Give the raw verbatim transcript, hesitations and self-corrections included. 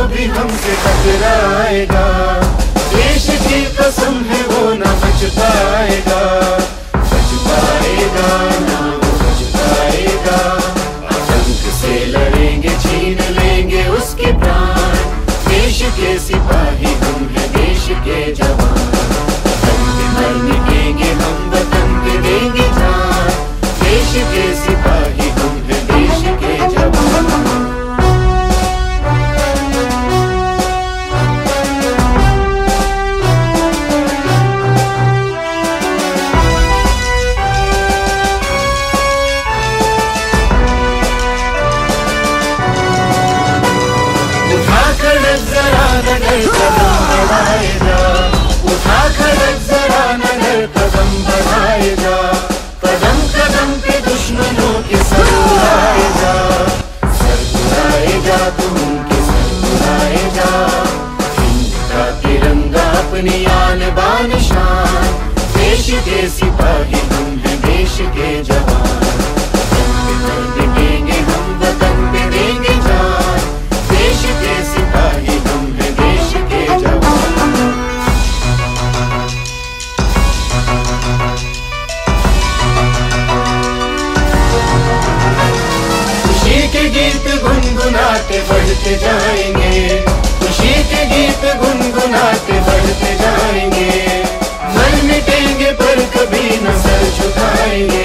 भी हमसे टकराएगा, देश की कसम है वो ना बच पाएगा, बच पाएगा ना वो बच पाएगा। आतंक से लड़ेंगे, छीन लेंगे उसके प्राण, देश के सिपाही हम हैं, देश के जवान। वतन पे मर मिटेंगे हम, वतन पे देंगे जान, देश के सिपाही हम हैं, देश के जवान। नगर कदम बढ़ाएगा, उठा खड़क जरा नगर कदम बढ़ाएगा, कदम कदम पे दुश्मनों के सर उड़ाएगा, सर उड़ाएगा तुम के सर उड़ाएगा। हिंद का तिरंगा अपनी आन बान शान, देश के सिपाही हम हैं, देश के जवान। वतन पे देंगे हम, वतन पे देंगे जान, देश के सिपाही हम हैं, देश के जवान। खुशी के गीत गुनगुनाते बढ़ते जाएंगे, खुशी के गीत गुनगुनाते बढ़ते जाएंगे, मर मिटेंगे पर कभी न सर झुकाएंगे,